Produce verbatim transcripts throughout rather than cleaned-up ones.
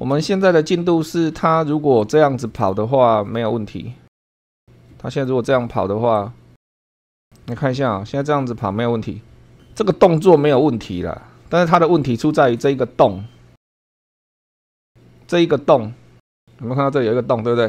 我们现在的进度是，它如果这样子跑的话没有问题。它现在如果这样跑的话，你看一下啊，现在这样子跑没有问题，这个动作没有问题啦。但是它的问题出在于这一个洞，这一个洞，有没有看到这里有一个洞，对不对？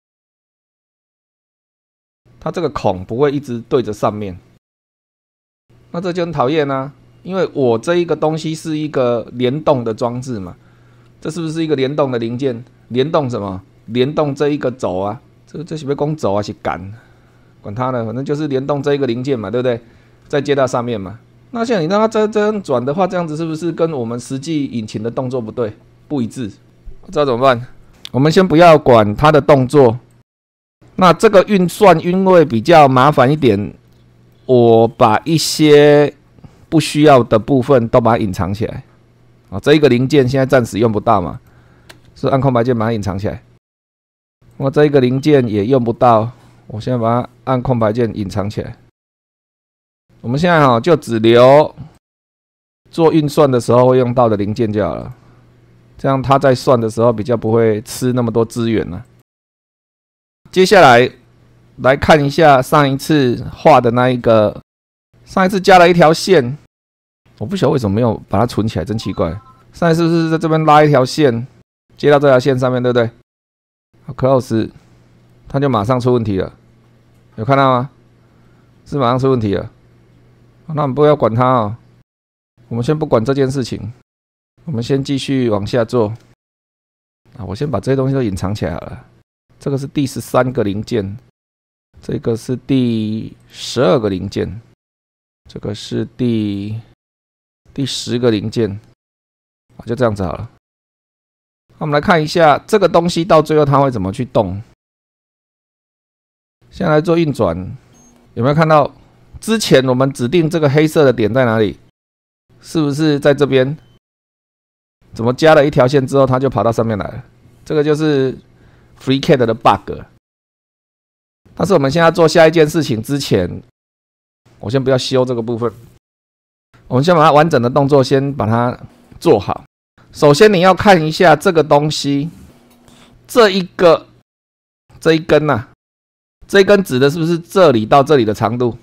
它这个孔不会一直对着上面，那这就很讨厌啊。因为我这一个东西是一个联动的装置嘛，这是不是一个联动的零件？联动什么？联动这一个轴啊，这这是不是弓轴啊？是杆？管它呢，反正就是联动这一个零件嘛，对不对？再接到上面嘛。那现在你让它这这样转的话，这样子是不是跟我们实际引擎的动作不对，不一致？不知道怎么办？我们先不要管它的动作。那这个运算因为比较麻烦一点，我把一些不需要的部分都把它隐藏起来。啊，这一个零件现在暂时用不到嘛，是按空白键把它隐藏起来。我这一个零件也用不到，我现在把它按空白键隐藏起来。我们现在哈就只留做运算的时候会用到的零件就好了，这样它在算的时候比较不会吃那么多资源了。接下来来看一下上一次画的那一个，上一次加了一条线，我不晓得为什么没有把它存起来，真奇怪。上一次是在这边拉一条线，接到这条线上面，对不对？好 ，close， 它就马上出问题了，有看到吗？是马上出问题了。那我们不要管它哦，我们先不管这件事情，我们先继续往下做。啊，我先把这些东西都隐藏起来好了。这个是第十三个零件，这个是第十二个零件，这个是第第十个零件，啊，就这样子好了。那我们来看一下这个东西到最后它会怎么去动。现在来做运转，有没有看到？之前我们指定这个黑色的点在哪里？是不是在这边？怎么加了一条线之后，它就跑到上面来了？这个就是 FreeCAD 的 bug。但是我们现在做下一件事情之前，我先不要修这个部分，我们先把它完整的动作先把它做好。首先你要看一下这个东西，这一个这一根啊，这一根指的是不是这里到这里的长度？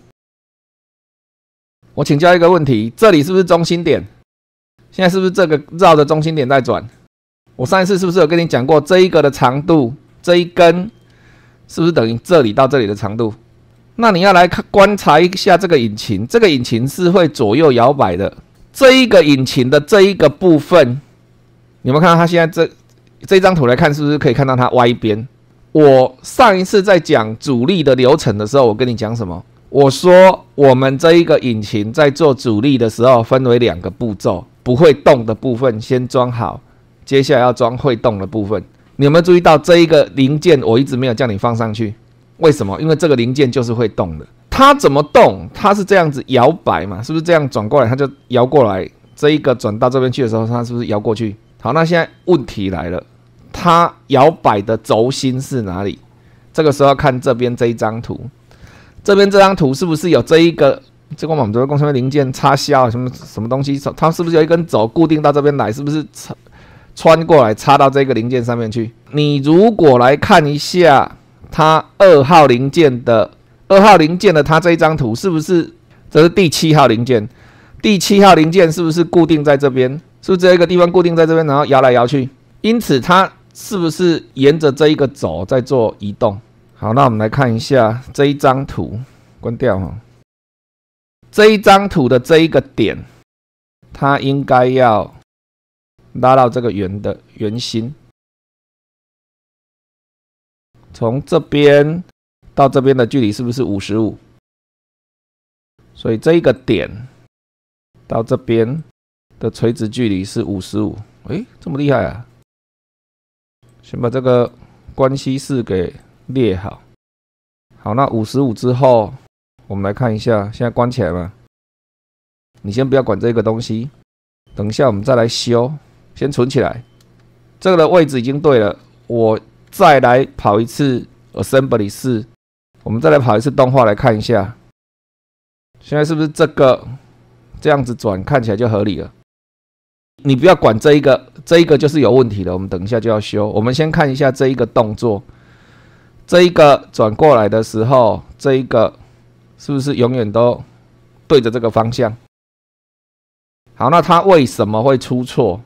我请教一个问题，这里是不是中心点？现在是不是这个绕着中心点在转？我上一次是不是有跟你讲过，这一个的长度，这一根是不是等于这里到这里的长度？那你要来看观察一下这个引擎，这个引擎是会左右摇摆的。这一个引擎的这一个部分，你有没有看到它现在这这张图来看，是不是可以看到它歪边？我上一次在讲阻力的流程的时候，我跟你讲什么？我说我们这一个引擎在做阻力的时候，分为两个步骤，不会动的部分先装好，接下来要装会动的部分。你有没有注意到这一个零件我一直没有叫你放上去？为什么？因为这个零件就是会动的。它怎么动？它是这样子摇摆嘛，是不是这样转过来它就摇过来？这一个转到这边去的时候，它是不是摇过去？好，那现在问题来了，它摇摆的轴心是哪里？这个时候要看这边这一张图。这边这张图是不是有这一个，这个我们这个工程的零件插销什么什么东西？它是不是有一根轴固定到这边来？是不是穿过来插到这个零件上面去？你如果来看一下它二号零件的二号零件的它这一张图，是不是这是第七号零件？第七号零件是不是固定在这边？是不是这一个地方固定在这边，然后摇来摇去？因此它是不是沿着这一个轴在做移动？好，那我们来看一下这一张图，关掉哈。这一张图的这一个点，它应该要拉到这个圆的圆心，从这边到这边的距离是不是五十五？所以这一个点到这边的垂直距离是五十五。哎，这么厉害啊！先把这个关系式给列好。好，那五十五之后，我们来看一下，现在关起来嘛。你先不要管这个东西，等一下我们再来修，先存起来。这个的位置已经对了，我再来跑一次 assembly 四，我们再来跑一次动画来看一下。现在是不是这个这样子转看起来就合理了？ 你不要管这一个，这一个就是有问题的，我们等一下就要修。我们先看一下这一个动作，这一个转过来的时候，这一个是不是永远都对着这个方向？好，那它为什么会出错？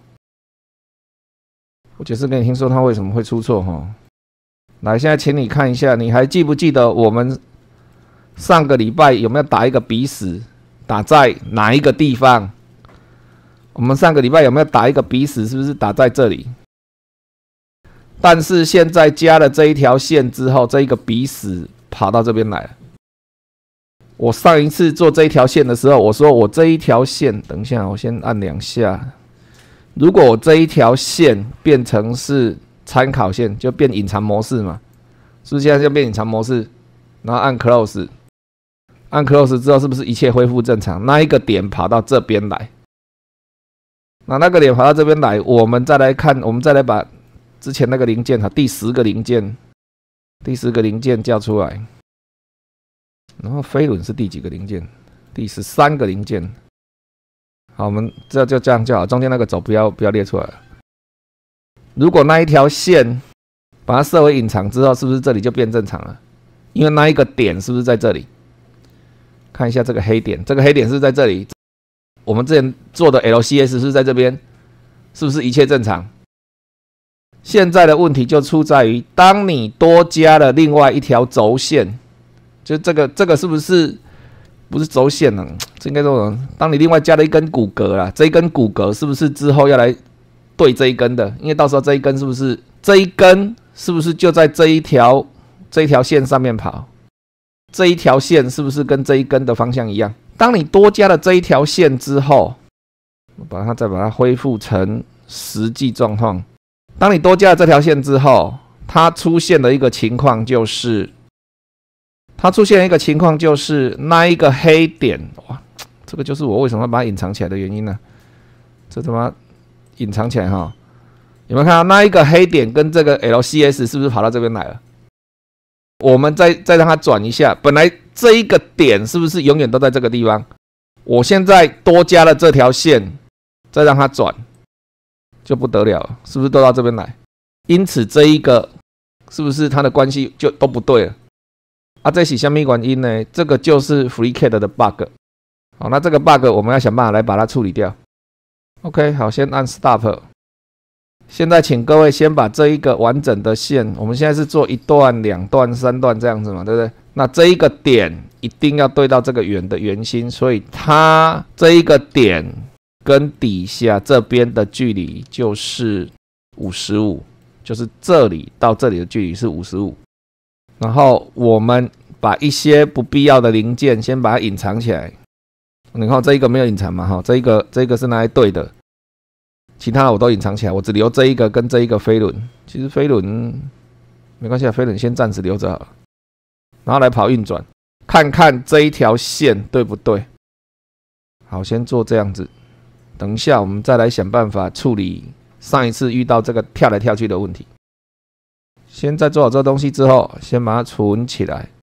我解释给你听，说它为什么会出错哈。来，现在请你看一下，你还记不记得我们上个礼拜有没有打一个鼻屎？打在哪一个地方？我们上个礼拜有没有打一个鼻屎？是不是打在这里？但是现在加了这一条线之后，这一个鼻屎跑到这边来了。我上一次做这一条线的时候，我说我这一条线，等一下，我先按两下。如果我这一条线变成是参考线，就变隐藏模式嘛，是不是现在就变隐藏模式？然后按 close， 按 close 之后，是不是一切恢复正常？那一个点跑到这边来，那那个点跑到这边来，我们再来看，我们再来把之前那个零件哈，第十个零件，第十个零件叫出来。然后飞轮是第几个零件？第十三个零件。好，我们这就这样就好，中间那个轴不要不要列出来了。如果那一条线把它设为隐藏之后，是不是这里就变正常了？因为那一个点是不是在这里？看一下这个黑点，这个黑点是在这里。我们之前做的 L C S 是在这边，是不是一切正常？现在的问题就出在于，当你多加了另外一条轴线。就这个，这个是不是不是轴线呢？这应该说，当你另外加了一根骨骼啦，这一根骨骼是不是之后要来对这一根的？因为到时候这一根是不是这一根是不是就在这一条这一条线上面跑？这一条线是不是跟这一根的方向一样？当你多加了这一条线之后，我把它再把它恢复成实际状况。当你多加了这条线之后，它出现的一个情况就是。它出现一个情况，就是那一个黑点，哇，这个就是我为什么要把它隐藏起来的原因呢？这他妈隐藏起来哈，有没有看到那一个黑点跟这个 L C S 是不是跑到这边来了？我们再再让它转一下，本来这一个点是不是永远都在这个地方？我现在多加了这条线，再让它转，就不得了了，是不是都到这边来？因此这一个是不是它的关系就都不对了？啊，这是什么原因呢？这个就是 FreeCAD 的 bug。好，那这个 bug 我们要想办法来把它处理掉。OK， 好，先按 Stop。现在请各位先把这一个完整的线，我们现在是做一段、两段、三段这样子嘛，对不对？那这一个点一定要对到这个圆的圆心，所以它这一个点跟底下这边的距离就是五十五，就是这里到这里的距离是五十五。然后我们把一些不必要的零件先把它隐藏起来。你看这一个没有隐藏嘛？哈，这一个这一个是拿来对的，其他的我都隐藏起来，我只留这一个跟这一个飞轮。其实飞轮没关系啊，飞轮先暂时留着好了。然后来跑运转，看看这一条线对不对。好，先做这样子。等一下我们再来想办法处理上一次遇到这个跳来跳去的问题。先在做好这个东西之后，先把它存起来。